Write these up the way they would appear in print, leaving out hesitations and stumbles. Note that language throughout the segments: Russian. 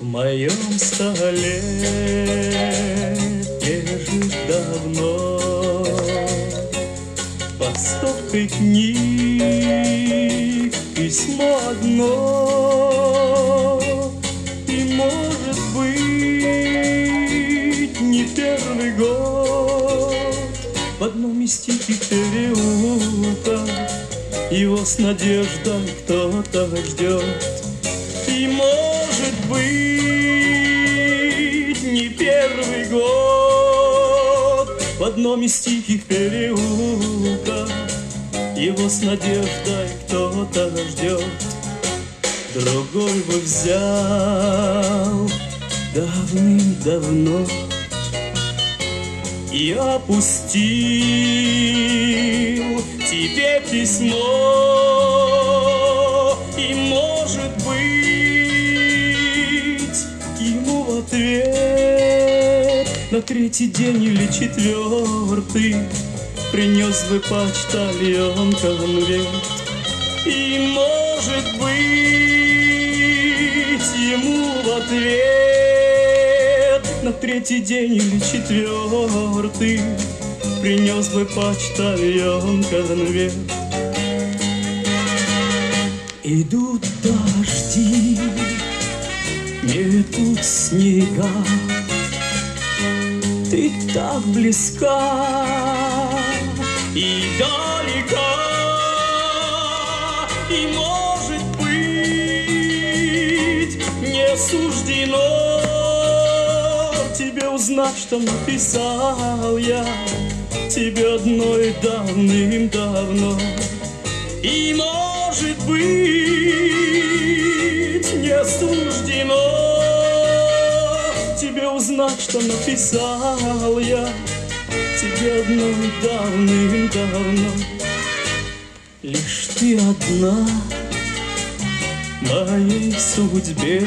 моем столе лежит давно под стопкой книг письмо одно. И, может быть, не первый год в одном из тихих переулков его с надеждой кто-то ждет. И, может быть, не первый год в одном из тихих переулков его с надеждой кто-то ждет. Другой бы взял давным-давно и опустил тебе письмо. И, может быть, ему в ответ на третий день или четвертый принес бы почтальон конверт. И, может быть, ему в ответ на третий день или четвертый принес бы почтальон конверт. Идут дожди, метут снега, ты так близка и далека. И, может быть, не суждено тебе узнать, что написал я тебе одной давным-давно. И, может быть, не суждено тебе узнать, что написал я тебе одной давным-давно. Лишь ты одна в моей судьбе.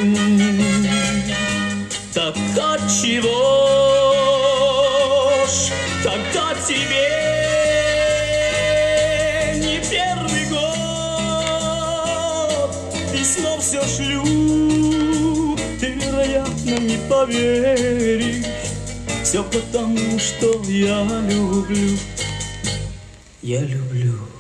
Так отчего ж тогда тебе не первый год письмо все шлю? Ты, вероятно, не поверишь, все потому, что я люблю. Я люблю.